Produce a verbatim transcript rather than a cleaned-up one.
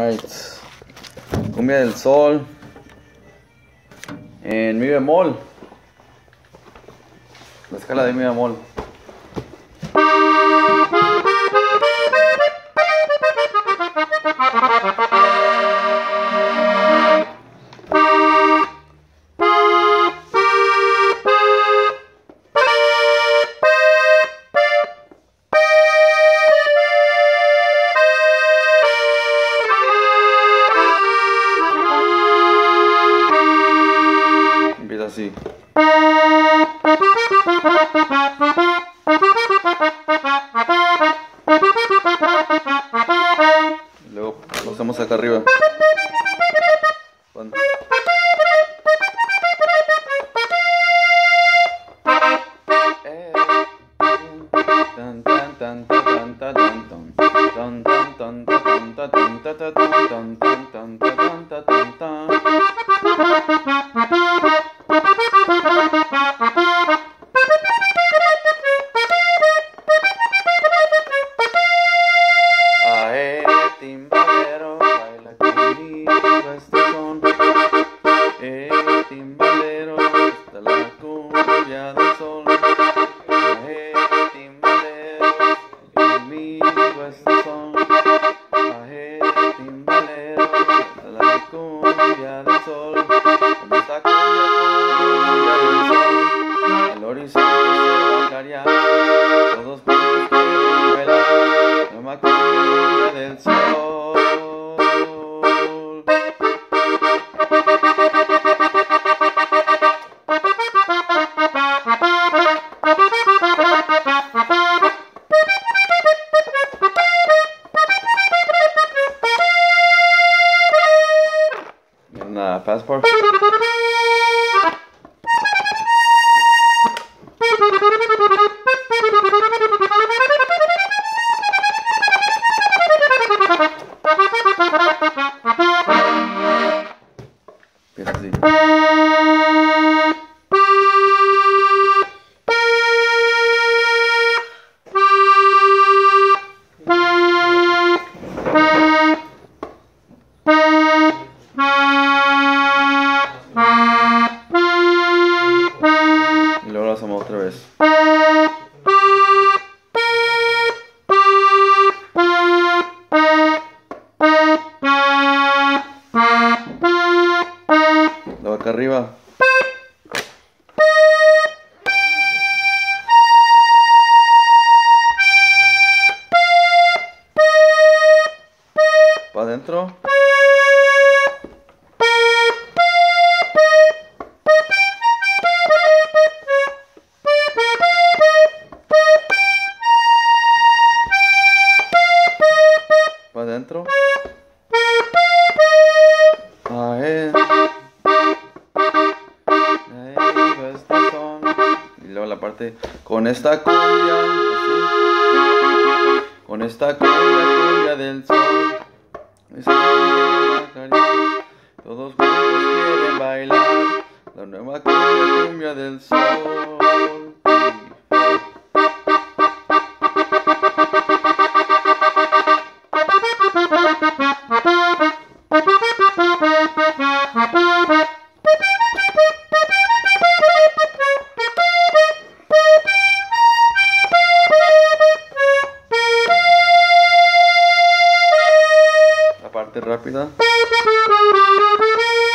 Alright. Cumbia del Sol. En mi bemol. La escala de mi bemol. Empieza así. Luego lo hacemos acá arriba. Bueno. Ae, timbalero, baila conmigo este son. Eh, timbalero, está la cumbia del sol. Ae, timbalero, conmigo este son. Ae, timbalero, está la cumbia del sol. Con esta cumbia, cumbia del sol, el horizonte se va a clarear. Todos juntos quieren bailar, no me cumbia del sol. Una passport. Empieza así. Y luego lo hacemos otra vez. Luego acá arriba. Para adentro. Para adentro. Ae. Ae, este son. Y luego la parte con esta cumbia, así. Con esta cumbia, cumbia del sol. Esa cumbia, todos juntos quieren bailar la nueva cumbia, cumbia del sol. La parte rápida.